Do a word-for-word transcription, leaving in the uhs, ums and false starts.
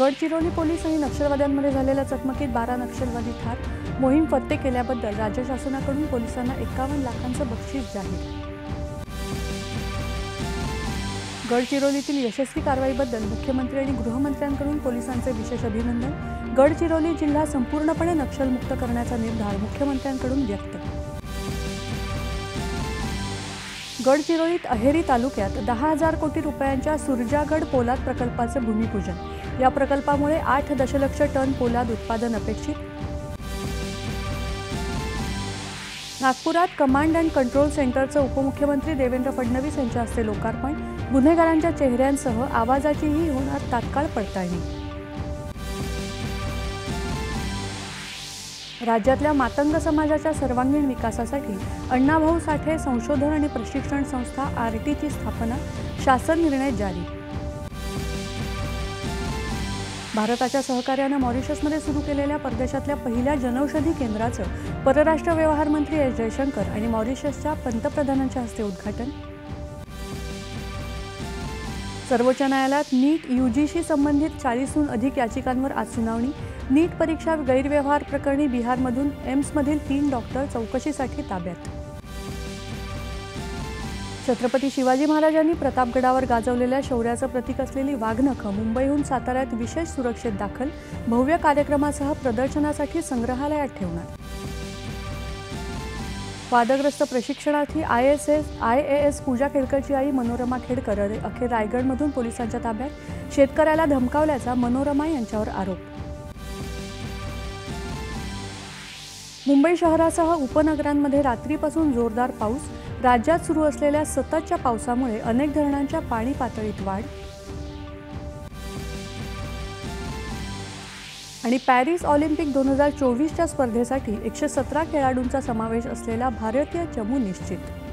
Gadchiroli police आणि नक्षलवाद्यांमध्ये झालेल्या चकमकीत बारा नक्षलवादी ठार. मोहीम फत्ते केल्याबद्दल राज्य शासनाकडून पोलिसांना एकावन्न लाखांचं बक्षीस जाहीर. गडचिरोलीतील यशस्वी कारवाईबद्दल मुख्यमंत्री आणि गृहमंत्र्यांकडून पोलिसांचे विशेष अभिनंदन. गडचिरोली जिल्हा संपूर्णपणे नक्षलमुक्त करण्याचा निर्धार मुख्यमंत्र्यांकडून व्यक्त. गडचिरोलीत अहेरी तालुक्यात दहा हजार कोटी रुपयांच्या सुरजागड पोलाद प्रकल्पाचं भूमिपूजन. या प्रकल्पामुळे आठ दशलक्ष टन पोलाद उत्पादन अपेक्षित. नागपुरात कमांड अँड कंट्रोल सेंटरचं उपमुख्यमंत्री देवेंद्र फडणवीस यांच्या हस्ते लोकार्पण. गुन्हेगारांच्या चेहऱ्यांसह आवाजाचीही होणार तात्काळ पडताळणी. राज्यातल्या मातंग समाजाच्या सर्वांगीण विकासासाठी अण्णाभाऊ साठे संशोधन आणि प्रशिक्षण संस्था आरटीची स्थापना. शासन निर्णय जारी. भारताच्या सहकार्यानं मॉरिशसमध्ये सुरू केलेल्या परदेशातल्या पहिल्या जनौषधी केंद्राचं परराष्ट्र व्यवहार मंत्री एस जयशंकर आणि मॉरिशसच्या पंतप्रधानांच्या हस्ते उद्घाटन. सर्वोच्च न्यायालयात नीट यूजीशी संबंधित चाळीसहून अधिक याचिकांवर आज सुनावणी. नीट परीक्षा गैरव्यवहार प्रकरणी बिहारमधून एम्समधील तीन डॉक्टर चौकशीसाठी ताब्यात. छत्रपती शिवाजी महाराजांनी प्रतापगडावर गाजवलेल्या शौर्याचं प्रतीक असलेली वाघनखं मुंबईहून साताऱ्यात विशेष सुरक्षेत दाखल. भव्य कार्यक्रमासह प्रदर्शनासाठी संग्रहालयात ठेवणार. वादग्रस्त प्रशिक्षणार्थी I S S I A S Puja खेडकरची आई मनोरमा खेडकर अखेर रायगडमधून पोलिसांच्या ताब्यात. शेतकऱ्याला धमकावल्याचा मनोरमा यांच्यावर आरोप. मुंबई शहरासह उपनगरांमध्ये रात्रीपासून जोरदार पाऊस. राज्यात सुरू असलेल्या सततच्या पावसामुळे अनेक धरणांच्या पाणी पातळीत वाढ. आणि पॅरिस ऑलिम्पिक दोन हजार चोवीसच्या स्पर्धेसाठी एकशे सतरा खेळाडूंचा समावेश असलेला भारतीय चमू निश्चित.